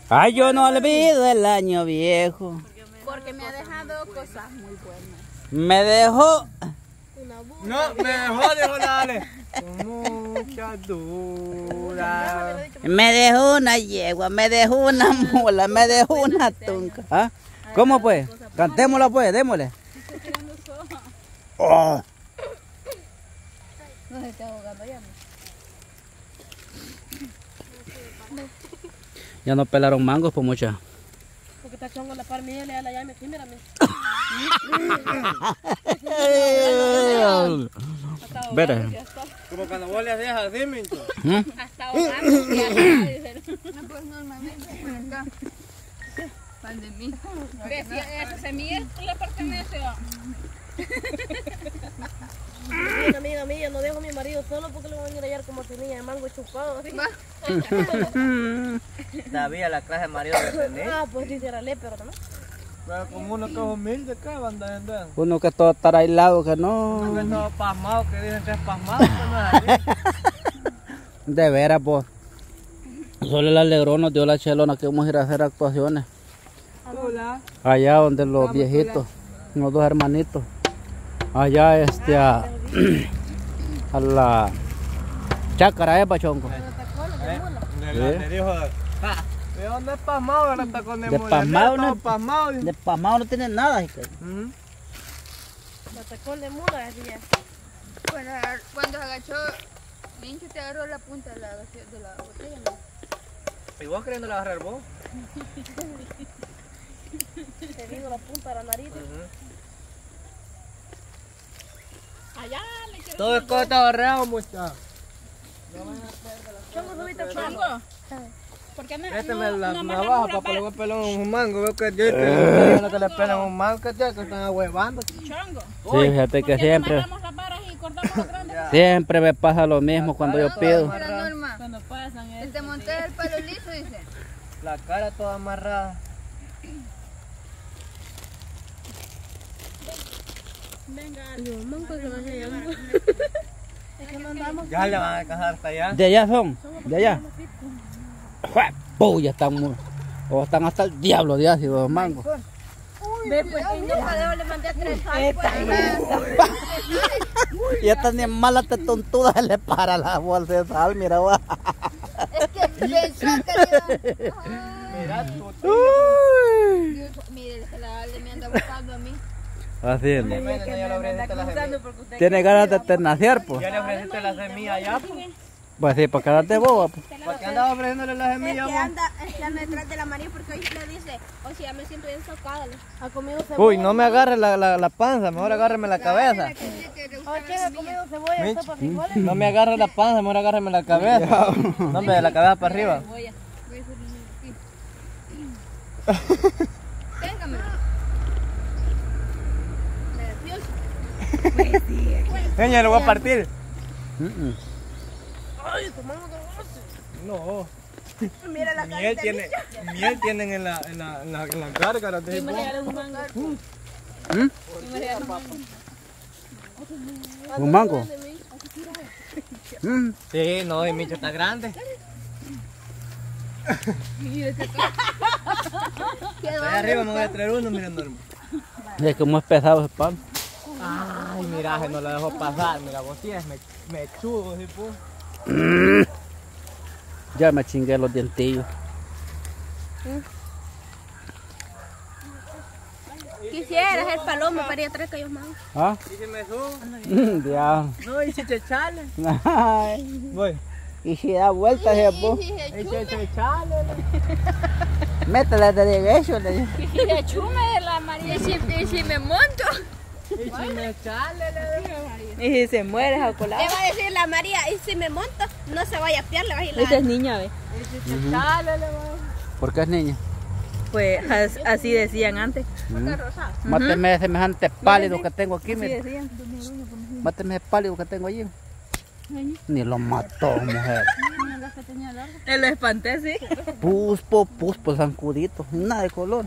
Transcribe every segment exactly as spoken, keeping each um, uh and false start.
Ay, yo no olvido el año viejo. Porque me ha dejado cosas muy buenas. Me dejó... No, me dejó, dijo la Ale. Con mucha dura. Me dejó una yegua, me dejó una mula, me dejó una tunca. ¿Ah? ¿Cómo pues? Cantémosla pues, démosle. Oh. No se está ahogando ya. Ya no pelaron mangos por mucha. Porque está chongo la par mía, le da la llave aquí, mírame. Verá. Como cuando vos le dejas así, mincho. Hasta ahogando. No, pues normalmente. Pan de mí. Esa semilla le pertenece. Una amiga mía, no dejo a mi marido solo porque le voy a venir a hallar como semilla de mango chupado. ¿Sí? David, la clase de marido que tenés. Ah, pues dice era pero no. Pero como uno que es humilde, ¿qué van a andar? Uno que todo estar aislado, que Uno que es no. todo pasmado, que dicen que es pasmado, que no es así. De veras, pues. Solo el alegrón nos dio la chelona que vamos a ir a hacer actuaciones. Hola. Allá donde los viejitos, los dos hermanitos. Allá este a, a la chácara, ¿eh, pachonco? Le, le dijo, ah, ¿de dónde es pasmado? Ahora está con De pasmado no, pasmado. de pasmado no tiene nada. Uh-huh. La tacón de mula, decía. Bueno, cuando se agachó, Mincho te agarró la punta de la, de la botella, ¿no? ¿Y vos queriendo la agarrar vos? Te vino la punta de la nariz. Uh-huh. Allá le quiero. Todo el coto agarrado, muchachos. Chongo, subiste el Chongo. ¿Por qué no? Este no, me la no navaja amarramos para la luego pelar un mango. Veo que yo que no que le pelan un mango, que ya que están ahuevando. Chongo. Sí, fíjate que siempre, No amarramos las varas y cortamos los grandes. siempre me pasa lo mismo cuando yo pido. Norma. Cuando pasan El te monté el palo liso, dice. La cara toda amarrada. Venga. Los mangos se van a llevar. Es que mandamos. Ya le van a alcanzar hasta allá. ¿De allá son? ¿De allá? ¡Jue! ¡Puh! Ya están, muy- o están hasta el diablo de ácido los mangos. Ve, pues, que yo padeo le mandé tres Y esta ni mala te tontuda se le para la bolsa de sal, mira, va. Es que pensó que le Mira tú. Dios, mire, el alde me anda buscando a mí. Así es, ¿no? Ya le ofreciste la semilla. Tiene ganas de ternaciar, pues. Ya le ofreciste la semilla allá, pues. Pues sí, para quedarte boba, pues. ¿Por qué andaba ofreciéndole la semilla, Es que vos? anda, es que anda detrás de la María porque hoy le dice, o sea, me siento bien socada. Ha comido cebolla. Uy, no me agarre la, la, la panza, mejor agárreme la cabeza. ¿A qué ha comido cebolla? ¿Sopa frijoles? No me agarre la panza, mejor agárreme la cabeza. No, hombre, de la cabeza para arriba. Téngame. Señor, lo voy a partir. Mm, mm. Ay, tu mano de No. Mira la Miel tiene, miel tienen en la, en la, en la, en la gárgara de ¿Mm? ¿Un mango? Mm. Sí, no, y Micho está grande. Allá arriba me voy a traer uno, miren, Norma. Es como es pesado ese pan. Ay, mira, no lo dejo pasar. Mira, vos tienes me, me chudo, ¿sí, pues? Ya me chingué los dientillos. Quisiera el palomo para ir a traer callos más. ¿Ah? ¿Y si me subo? Diablo. No, y si te chale. Ay, Voy. y si da vueltas, ese po. Y si te chale. Métele de derecho, le digo. Y se chume de la María. Y si, y si me monto. Y si me chale, le digo. Y si se muere, Le va a decir la María, y si me monto, no se vaya a piar, le va a decir la... esa es niña, ve. Y si te chale, le voy. ¿Por qué es niña? Pues as- así decían antes. Mm. Máteme ese semejante pálido que tengo aquí, mira. Máteme ese pálido que tengo allí. Ni lo mató, mujer. Él lo espanté, sí. Puspo, puspo, zancudito. Nada de color.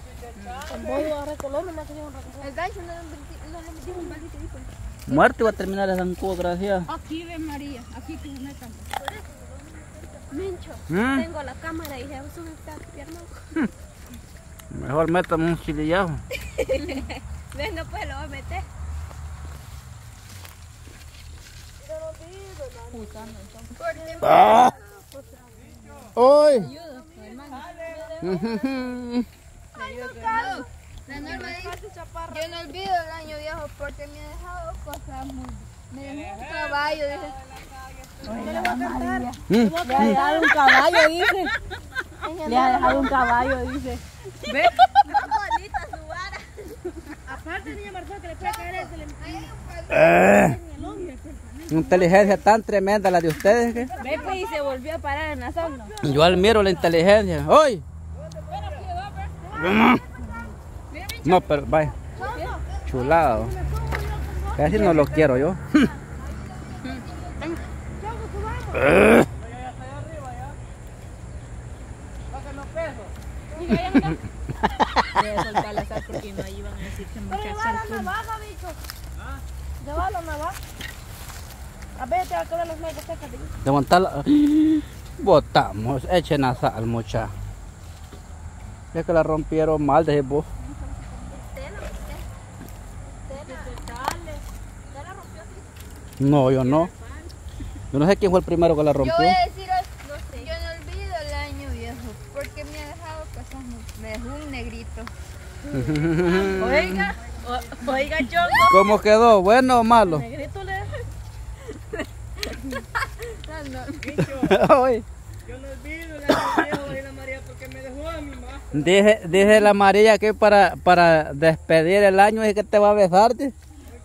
El gancho no le metí- no le metimos un maldito hijo. Muerto iba a terminar el zancudo, gracias. Aquí ve María, aquí que se metan. Mencho, ¿Mm? tengo la cámara y Jesús está pierna. Mejor métame un chilillazo. Venga pues, lo voy a meter. ¡Ah! ¡Uy! No, la norma dice, yo no olvido el año viejo porque me ha dejado cosas muy... Me dejó un caballo, dice. Yo le voy a cantar. Mm. Le ha dejado un caballo, dice. Le ha dejado un caballo, dice. ¿Ve? Bonita su vara. Aparte, niña Marcela, que le puede caer ese le Eh, inteligencia tan tremenda la de ustedes que Ve pues y se volvió a parar en la zona. yo admiro la inteligencia. ¡Uy! No, pero vaya. Chulado. Casi no lo quiero yo. Voy a soltar la sal porque no iban a decir que mucha Lleva sal. la navaja, bicho. Lleva la navaja. A ver, te va a quedar las nalgas secas. digo. Levantarla. Botamos. Echen a sal, mucha. Es que la rompieron mal de vos. No, yo no. Yo no sé quién fue el primero que la Yo rompió. voy a decir, no sé, yo no olvido el año viejo porque me ha dejado cosas muy... Me dejó un negrito. Oiga, o- oiga, Chongo. ¿Cómo quedó? ¿Bueno o malo? Negrito le Oye, Yo no olvido el año viejo de la María porque me dejó a mi mamá. Dije, dije la María que para, para despedir el año es que te va a besarte.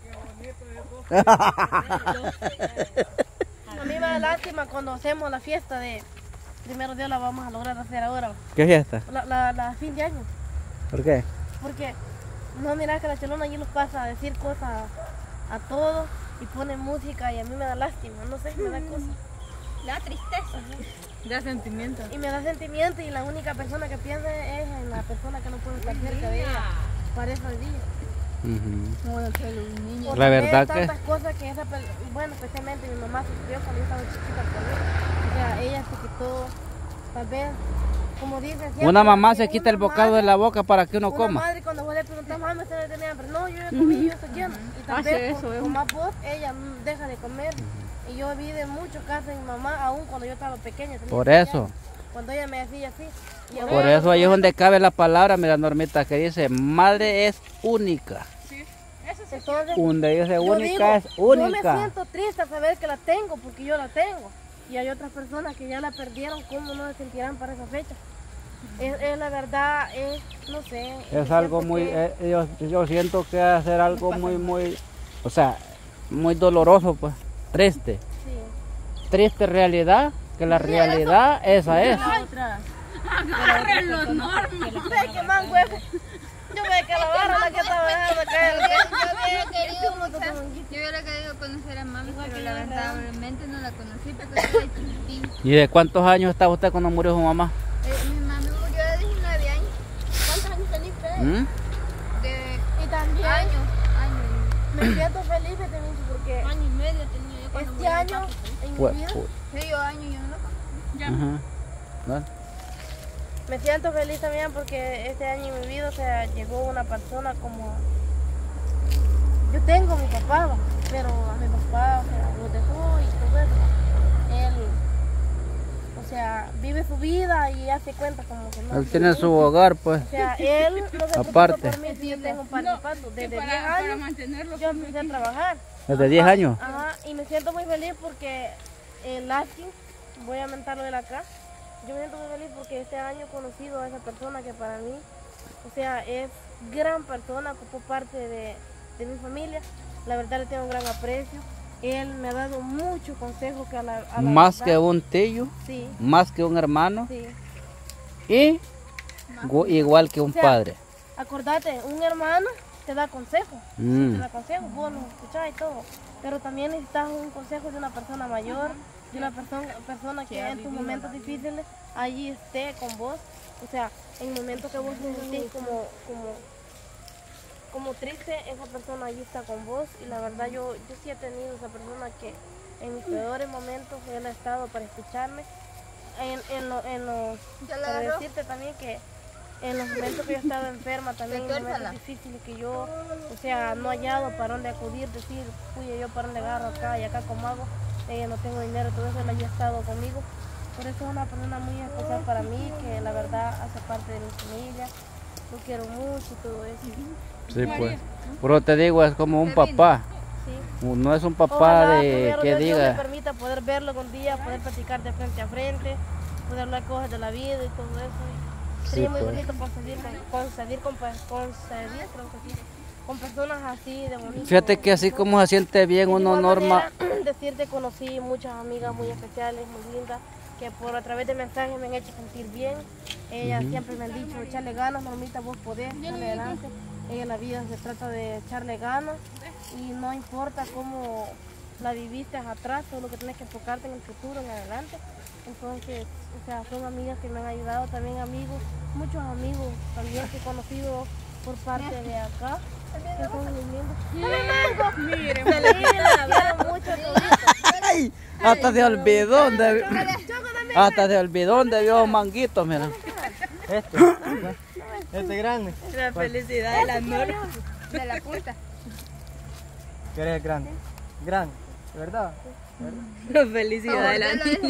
A mí me da lástima cuando hacemos la fiesta de primero Dios la vamos a lograr hacer ahora. ¿Qué fiesta? La, la, la fin de año. ¿Por qué? Porque no mira que la chelona allí nos pasa a decir cosas a todos y pone música y a mí me da lástima, no sé, me da cosa. La tristeza. Da sentimiento. Y me da sentimiento y la única persona que piensa es en la persona que no puede estar cerca de ella para esos días. Ujú. Como que los niños. Porque La verdad ve que- tantas cosas que esa per- bueno, especialmente mi mamá sufrió cuando yo estaba chiquita por mí. O sea, ella se quitó, tal vez, como dicen siempre, Una mamá que se quita el una bocado de madre- la boca para que uno Una coma. madre cuando vos le preguntas, mamá, ¿usted no tenía hambre? No, yo ya comí, yo estoy llena. Y tal Hace vez, eso, por, ¿eh? por más voz, ella mm, deja de comer. Y yo vi de muchos casos de mi mamá, aún cuando yo estaba pequeña. tenía Por siete eso. años, Cuando ella me decía así. Y Por ahora- eso ahí es donde cabe la palabra, mira Normita, que dice, madre es única. Entonces, Donde dice yo única digo, es yo me única. siento triste al saber que la tengo, porque yo la tengo. Y hay otras personas que ya la perdieron, ¿cómo no se sentirán para esa fecha? Es, es la verdad, es, no sé. Es yo algo siento muy, que- eh, yo, yo siento que va a ser algo muy, muy, o sea, muy doloroso, pues, triste. Sí. Triste realidad, que la realidad esa es. Otra. Ve que man huevo. Yo ve que la barra la que estaba dejando caer. Yo hubiera querido, quizás, yo hubiera querido conocer a mami, pero lamentablemente no la conocí porque estaba chiquitín. ¿Y de cuántos años estaba usted cuando murió su mamá? Eh, mi mami murió de diecinueve años. ¿Cuántos años tenés usted? ¿Mm? De Y también años, años. me siento feliz de tener porque Año y medio tenía yo cuando este murió mi año papi. en mi Pues, vida pues, Sí, yo años yo no lo conozco. ajá. ¿No? me siento feliz también porque este año en mi vida, o sea, llegó una persona como... Yo tengo a mi papá, va, pero a mi papá, o sea, lo dejó y todo eso. va. Él, o sea, vive su vida y hace cuenta como que no. Él tiene su hogar, pues. O sea, él no se preocupa Aparte. por mí si yo tengo un par de patos. Desde diez Para, para años mantenerlo. yo empecé a trabajar. Desde diez años. Ajá, y me siento muy feliz porque el Laskin, voy a mentarlo de acá, yo me siento muy feliz porque este año he conocido a esa persona que para mí, o sea, es gran persona, ocupó parte de, de mi familia, la verdad le tengo un gran aprecio, él me ha dado muchos consejos que a la, a la Más que verdad- un tío, Sí, más que un hermano sí. y gu- igual que un O sea, padre. Acordate, un hermano te da consejos, Mm. te da consejos, vos los escuchás y todo, pero también necesitas un consejo de una persona mayor, de una persona, persona que en tus momentos difíciles allí esté con vos, o sea, en momentos que vos te sentís como, como, como triste, esa persona allí está con vos y la verdad yo, yo sí he tenido esa persona que en mis peores momentos él ha estado para escucharme en, en, lo- en los, ¿Ya la para agarró? decirte también que en los momentos que yo he estado enferma, también en Retuérzala. momentos difíciles que yo, o sea, no he hallado para dónde acudir, decir, fui yo para dónde agarro acá y acá como hago, ella no tengo dinero, todo eso, ella ha estado conmigo. Por eso es una persona muy especial para mí, que la verdad hace parte de mi familia, lo quiero mucho y todo eso. Sí, pues. Pero te digo, es como un papá. Sí. No es un papá Ojalá, de primero que Dios, Dios me diga. permita poder verlo algún día, poder platicar de frente a frente, poder hablar cosas de la vida y todo eso. Sí, Sería muy pues. bonito concebir con, concebir con, pe- concebir, creo que sí, con personas así de bonitas. Fíjate que así como se siente bien uno norma. Decirte, conocí muchas amigas muy especiales, muy lindas, que por a través de mensajes me han hecho sentir bien. Ellas siempre me han dicho, echarle ganas, Normita, vos podés, echarle adelante. Ella en la vida se trata de echarle ganas y no importa cómo la viviste atrás, todo lo que tienes que enfocarte en el futuro, en adelante. Entonces, o sea, son amigas que me han ayudado, también amigos, muchos amigos también que he conocido por parte de acá, que son muy lindos. Miren, se le quiero mucho todito. Ay, hasta se olvidó de, hasta se olvidó de vio manguitos, mira. Este. Este grande. La felicidad de la Norma. De la punta. ¿Quieres el grande? Grande, ¿de verdad? La felicidad de la niña.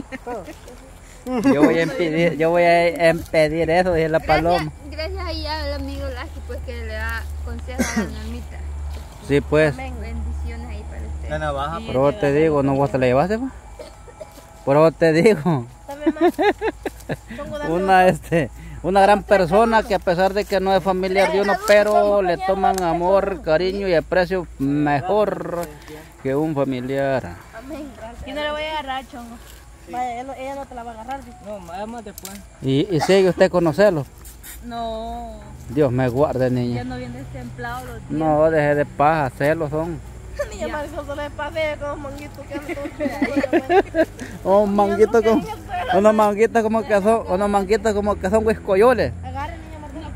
Yo voy a impedir, yo voy a impedir eso, dice la paloma. Gracias, gracias ahí al amigo Lasky, pues que le da consejos a la Normita. Sí, pues. Bendiciones ahí para usted. La navaja. Pero te digo, ¿no vos te la llevaste? Pues? Pero te digo, Dame más. Pongo dame una este, una gran persona que a pesar de que no es familiar de uno, pero le toman amor, cariño y aprecio mejor que un familiar. Amén, gracias. Yo no le voy a agarrar, chongo. Vaya, ella no, ella no te la va a agarrar. ¿Sí? No, más después. Y, y sigue usted conocerlo. No, Dios me guarde, ya niña. no viene templado los días. No, deje de paja, celos son. Niña Marisol se le pase con los manguitos que andan todos pegados. Un manguito con, unos manguitos como que son, unos manguitos como que son huiscoyoles. Agarre, niña Marisol.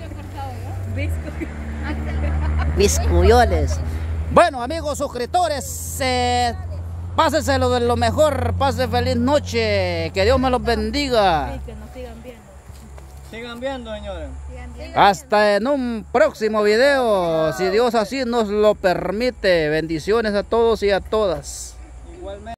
Biscuyoles. Bueno, amigos suscriptores, eh, pásenselo de lo mejor, pase feliz noche, que Dios me los bendiga. Que nos sigan viendo. Sigan viendo, señores. Hasta en un próximo video, si Dios así nos lo permite. Bendiciones a todos y a todas. Igualmente.